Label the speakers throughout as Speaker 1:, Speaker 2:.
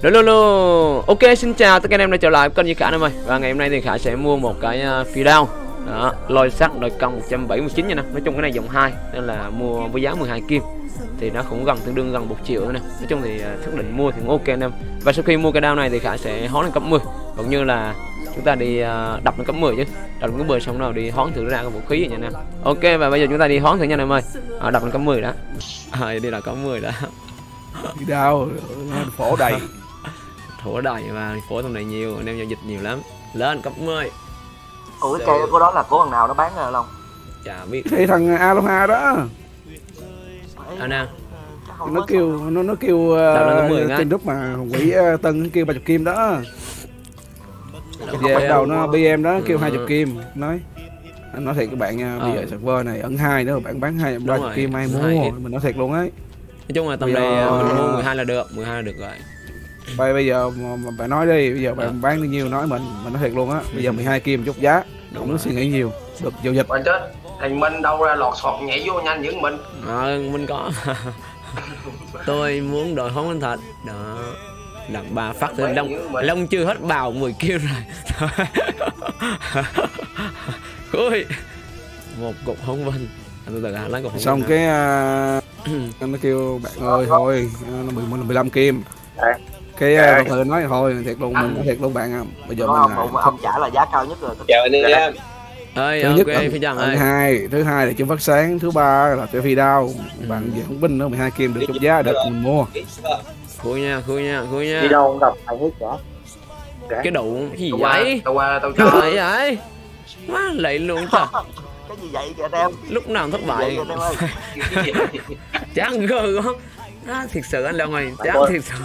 Speaker 1: Lô. Ok, xin chào tất cả anh em đã trở lại kênh Duy Khả em ơi. Và ngày hôm nay thì Khả sẽ mua một cái phi đao. Đó, lôi sắt đời công 179 nha nè. Nói chung cái này dòng 2 nên là mua với giá 12 kim. Thì nó cũng tương đương gần 1 triệu nữa nè. Nói chung thì xác định mua thì cũng ok anh em. Và sau khi mua cái đao này thì Khả sẽ hoán lên cấp 10. Cũng như là chúng ta đi đập lên cấp 10 chứ. Đập lên cấp 10 xong rồi đi hoán thử ra cái vũ khí vậy nha anh em. Ok, và bây giờ chúng ta đi hoán thử nha anh em ơi. Đập lên cấp 10 đó. Đi là cấp 10 đó.
Speaker 2: Phi đao phổ đầy.
Speaker 1: Thổ đầy và phổ trong này nhiều, anh em giao dịch nhiều lắm. Lên cấp 10.
Speaker 3: Ủa cái cây của đó là của thằng nào nó bán rồi không?
Speaker 1: Chả biết.
Speaker 2: Thì thằng Aloha đó.
Speaker 1: Nào.
Speaker 2: Nó kêu trên group mà quỷ Tân kêu 30 kim đó. Bắt đầu nó BM đó kêu 20 kim. Nói anh nói thiệt các bạn nha, bây giờ server này ẩn 2 nữa bạn bán 30 kim ai mua. Mình nói thiệt luôn ấy.
Speaker 1: Nói chung là tầm này mình mua 12 là được, 12 là được rồi.
Speaker 2: Bây giờ mà bạn nói đi, bây giờ bạn bán bao nhiêu nói mình nói thiệt luôn á. Bây giờ 12 kim chút giá, không có suy nghĩ nhiều, được giao dịch.
Speaker 4: Bạn chết, thằng Minh đâu ra lọt sọt nhảy vô nhanh dữ mình.
Speaker 1: Mình có. Tôi muốn đổi hóng thật. Đó. Đặt 3 phát thôi, Long chưa hết bào 10 kim rồi. Ui. Một cục hóng vinh. Lấy cục
Speaker 2: xong cái nó kêu bạn ơi thôi, nó 15 kim. Cái đồng nói thôi thiệt luôn, mình nói thiệt luôn bạn ạ. Bây giờ mình
Speaker 3: ông trả là giá cao nhất rồi.
Speaker 4: Chào anh em.
Speaker 1: Thứ nhất phi trần ơi.
Speaker 2: Thứ hai là chân phát sáng, thứ ba là cái phi đao. Bạn về không binh nữa 12 kim được chút giá được mình mua.
Speaker 1: Khui nha.
Speaker 3: Đi đâu cũng gặp phải hết cả.
Speaker 1: Cái đủ gì vậy?
Speaker 4: Tao
Speaker 1: trời vậy. Má lạy luôn trời.
Speaker 3: Cái gì vậy kìa em?
Speaker 1: Lúc nào thất bại. Chán gơ quá. Thiệt sự anh Long ơi, chán thiệt sự.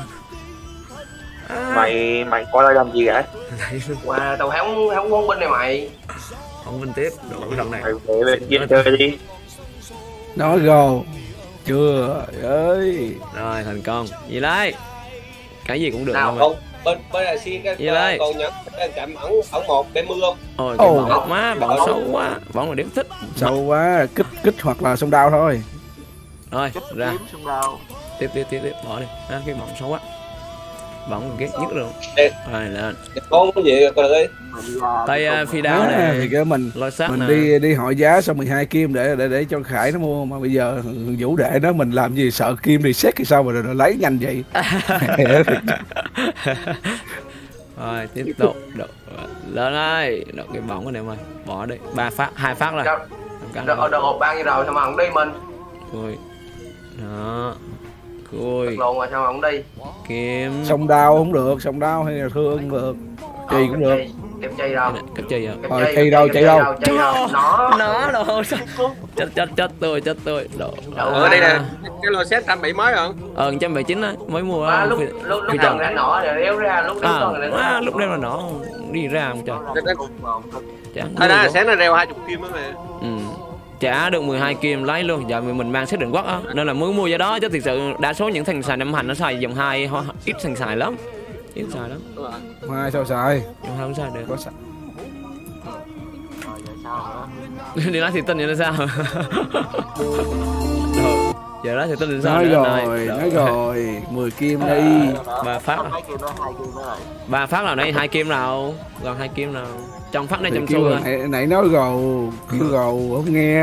Speaker 5: Mày coi đây làm gì vậy?
Speaker 4: Tao hóng quân binh này mày.
Speaker 1: Không binh tiếp, đồ thằng này.
Speaker 5: Mày về chơi đi.
Speaker 2: Nói gồ. Chưa ơi.
Speaker 1: Rồi thành công. Gì đây? Cái gì cũng được
Speaker 4: nào
Speaker 1: không?
Speaker 5: Bên là xin cái còn nhận chạm ẩn 1 để mưa không?
Speaker 1: Ôi cái bỏng má, bỏng xấu quá. Bỏng là điểm thích.
Speaker 2: Xấu quá, kích hoặc là sông đao thôi.
Speaker 1: Rồi, ra. Tiếp bỏ đi. Cái bỏng xấu quá. Bỏng ghét nhất luôn. Rồi lên.
Speaker 5: Con cái gì coi đi.
Speaker 1: Tay phi đao này
Speaker 2: thì cái mình đi hỏi giá xong 12 kim để cho Khải nó mua, mà bây giờ Vũ đệ đó mình làm gì sợ kim đi xét thì sao mà rồi lấy nhanh vậy.
Speaker 1: Rồi tiếp tục lên đây, cái bỏng cái này mày bỏ đi 2 phát rồi.
Speaker 4: Được hộp bao nhiêu rồi sao mà không đi mình.
Speaker 1: Rồi đó. Cùi
Speaker 4: lộn rồi sao mà không đi.
Speaker 1: Kiếm
Speaker 2: sông đao không được, sông đao hay là thương không được, chì cũng được.
Speaker 4: Kẹp chì đâu?
Speaker 1: Kẹp chì à?
Speaker 2: Chì đâu?
Speaker 4: Nó
Speaker 1: đồ chết tôi
Speaker 5: ở đây nè, cái lô set 170 mới rồi.
Speaker 1: 179 á, mới mua.
Speaker 4: Lúc nào đã nọ rồi đéo ra, lúc
Speaker 1: đeo là nọ đi ra không trời.
Speaker 5: Thôi đó, sáng nó đeo 20 kim đó mà.
Speaker 1: Trả được 12 kim lấy luôn. Giờ mình mang xác định quốc á nên là mới mua giá đó, chứ thực sự đa số những thằng xài năm hành nó xài dòng 2 ít thằng xài lắm. Ít xài lắm.
Speaker 2: Mai sao xài?
Speaker 1: Dòng 2 không xài được.
Speaker 2: Có xài.
Speaker 1: Đi nói thì tin vậy là sao? Giờ đó thì tin thì sao?
Speaker 2: Nói rồi 10 kim đi.
Speaker 1: 3 phát. 3 phát là nãy 2 kim nào? Còn 2 kim nào? Trong phát này trong xu rồi.
Speaker 2: Nãy nói gầu, kêu gầu không nghe.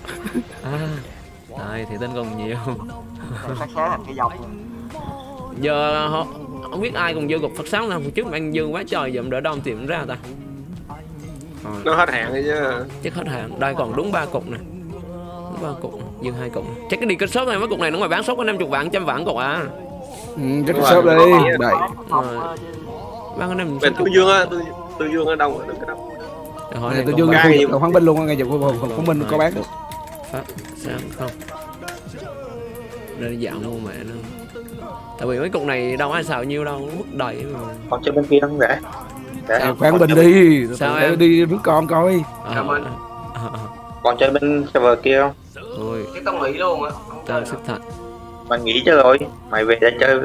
Speaker 1: Đây thì tin còn nhiều.
Speaker 3: Phát sáng thành cái dòng.
Speaker 1: Giờ không biết ai còn dư cục phát sáng nào, trước anh dư quá trời giờ đỡ đông tìm ra ta.
Speaker 5: Nó hết hạn rồi chứ.
Speaker 1: Chắc hết hạn. Đây còn đúng 3 cục này. Đúng 3 cục, dư 2 cục. Chắc cái đi kết shop này mấy cục này nó ngoài bán shop có 50 vạn, 100 vạn cục à.
Speaker 2: Chắc cái shop đi. Đây.
Speaker 1: Bán cái
Speaker 5: Bên Tư Dương á, Tư Dương ở đâu rồi, đừng cái đâu.
Speaker 2: Tư Dương ngay khu Khoáng Binh luôn, ngay dọc Khoáng Binh có bán được.
Speaker 1: Phát sáng không. Đây dạo mua mẹ nó. Tại vì mấy cục này đâu ai xào nhiêu đâu, mất đầy mà.
Speaker 5: Còn chơi bên kia không rẻ.
Speaker 2: Khoáng Binh đi,
Speaker 1: sao
Speaker 2: đi rước con coi.
Speaker 5: Còn chơi bên server kia không?
Speaker 1: Thôi.
Speaker 4: Cái tao nghỉ luôn á.
Speaker 1: Tao sức thật.
Speaker 5: Mày nghỉ chứ rồi, mày về để chơi.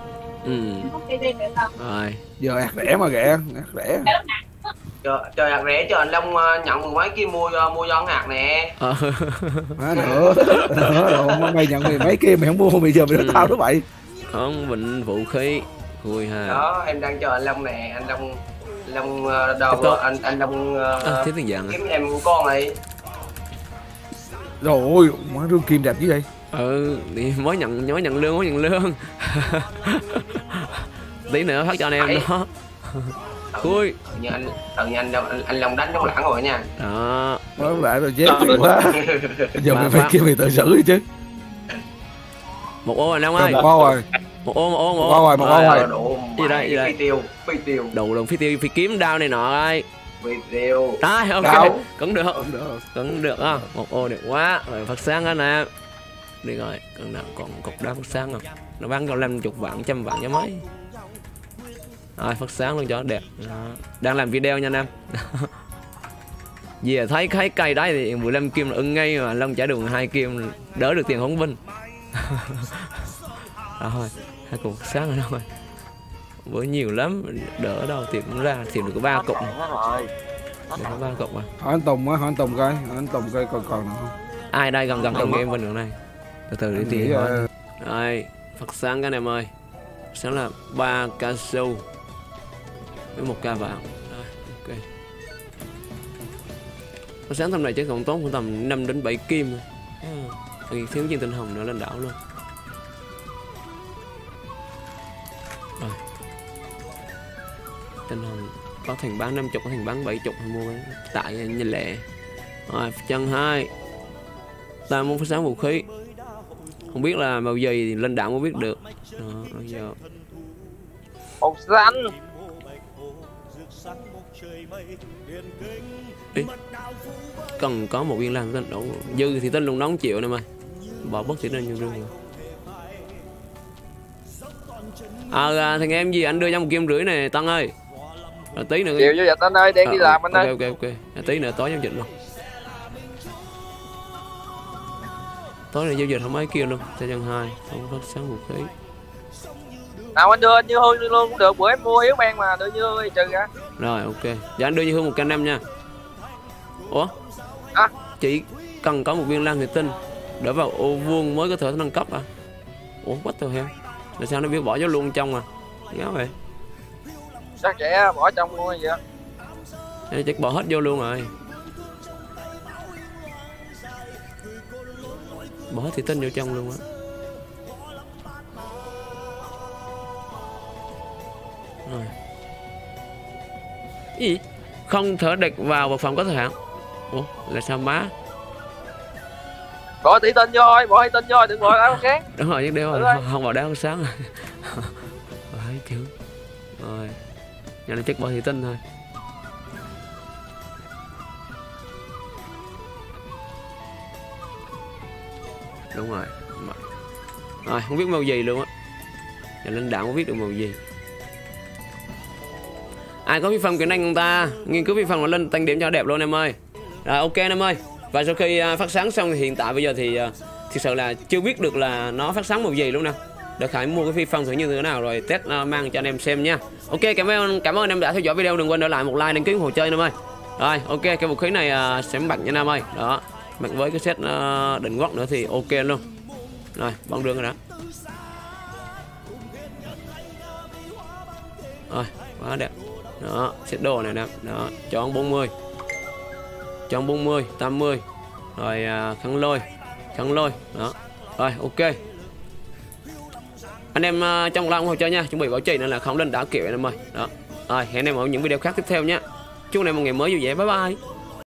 Speaker 1: Rồi.
Speaker 2: Giờ hạt rẻ mà hạt rẻ.
Speaker 4: Trời hạt rẻ cho anh Long nhận 10 mấy kia mua giòn hạt nè.
Speaker 2: Nữa mày nhận 10 mấy kia mày không mua, bây giờ mày nói tao đó vậy.
Speaker 1: Không, bệnh vũ khí Vui ha.
Speaker 4: Đó em đang chờ anh Long nè, anh Long đâu anh Long
Speaker 1: Thiếu tiền vàng
Speaker 4: kiếm em con này.
Speaker 2: Rồi ôi má rương kim đẹp như vậy.
Speaker 1: Thì mới nhận lương. Tí nữa phát cho anh em đó. Vui.
Speaker 4: Tự nhiên anh Long đánh trong lãng rồi nha.
Speaker 1: Đó.
Speaker 2: Nó lại rồi chết quá. Giờ mày phải kêu mày tự xử đi chứ.
Speaker 1: Một ô anh Long ơi.
Speaker 2: Một ô rồi.
Speaker 1: Một ô
Speaker 2: Một ô rồi.
Speaker 1: Gì đây?
Speaker 4: Phi tiêu.
Speaker 1: Đủ phi tiêu, phi kiếm đao này nọ ơi.
Speaker 4: Phi tiêu.
Speaker 1: Đấy, ok.
Speaker 2: Đâu?
Speaker 1: Cũng được á. Một ô được quá. Rồi phát sáng anh em. Đi rồi, còn cục đá phát sáng không? Nó bán cao 50 vạn, 100 vạn cho mấy. Rồi phát sáng luôn cho đẹp. Đó. Đang làm video nha anh em. Vì thấy cây đấy thì 15 kim là ưng ngay mà Long trả được 2 kim đỡ được tiền hỗn binh. Rồi, 2 cục sáng rồi. Với nhiều lắm, đỡ đâu tìm ra tìm được có 3 cục. Được có 3 cục mà.
Speaker 2: Hỏi anh Tùng coi, anh Tùng coi còn nữa không?
Speaker 1: Ai đây gần trong game bên đường này. Từ từ để tìm thôi. Rồi, phát sáng các anh em ơi. Sáng là 3 ca sâu với 1 ca vàng. Rồi, ok. Phát sáng tầm này chắc còn tốn khoảng tầm 5 đến 7 kim thôi. Thiếu viên tinh hồng nữa lên đảo luôn. Rồi. Tinh hồng có thành bán 50, có thành bán 70 mua tại nhìn lệ. Rồi, chân 2. Ta muốn phát sáng vũ khí. Không biết là màu gì thì lên đảo mới biết được. Đó, bây giờ.
Speaker 3: Màu xanh.
Speaker 1: Ý, cần có một viên lan tinh đủ dư thì tinh luôn đóng chịu nè mày. Bỏ bất thì nên nhiều rương rồi. Thằng em gì anh đưa cho 1,5 kim này Tân ơi. Rồi tí nữa.
Speaker 3: Chiều vô dịch anh ơi, đang đi làm anh ơi.
Speaker 1: Ok. Tí nữa tối giao dịch luôn. Tối này giao dịch không mấy kia luôn. Cho chân 2, không phát sáng vũ khí.
Speaker 3: Nào anh đưa Như Hương luôn cũng được, bữa em mua yếu men mà đưa Như Hương trừ ra.
Speaker 1: Rồi ok. Dạ anh đưa Như Hương 1 canh nha. Ủa?
Speaker 3: À.
Speaker 1: Chỉ cần có một viên lan thủy tinh để vào ô vuông mới có thể nâng cấp à? Ủa what the hell? Là sao nó biết bỏ vô luôn trong à? Ngáo vậy.
Speaker 3: Chắc sẽ bỏ trong luôn vậy.
Speaker 1: Đây chắc bỏ hết vô luôn rồi. Bỏ hết thủy tinh vô trong luôn á. Rồi. Cái gì? Không thể đặt vào vật phẩm có thời hạn. Ủa là sao má?
Speaker 3: Bỏ thủy tinh vô thôi, bỏ thủy tinh vô thôi, đừng bỏ đá sáng.
Speaker 1: Đúng rồi, chắc đeo rồi, không vào đá sáng rồi. Đấy chứ. Rồi. Giờ nó chắc bỏ thủy tinh thôi. Đúng rồi. Rồi, không biết màu gì luôn á. Giờ lên đảo không biết được màu gì. Ai có phi phẩm kỹ năng không ta? Nghiên cứu phi phẩm mà lên tăng điểm cho đẹp luôn em ơi. Rồi ok em ơi. Và sau khi phát sáng xong thì hiện tại bây giờ thì thực sự là chưa biết được là nó phát sáng màu gì luôn nè. Để Khải mua cái phi phong thử như thế nào rồi test mang cho anh em xem nha. Ok, cảm ơn anh em đã theo dõi video, đừng quên để lại một like đăng ký ủng hộ chơi anh em ơi. Rồi ok, cái vũ khí này sẽ mặc nha anh em ơi. Đó, mặc với cái set định quốc nữa thì ok luôn. Rồi băng đường rồi đó. Rồi quá đẹp. Đó, set đồ này nè. Đó, chọn 40. Chọn 40, 80. Rồi khăn lôi. Đó. Rồi ok. Anh em trong like ủng hộ chơi nha, chuẩn bị bảo trì nên là không lên đảo kiểu anh em ơi. Đó. Rồi hẹn em ở những video khác tiếp theo nhé. Chúc anh em một ngày mới vui vẻ, bye bye.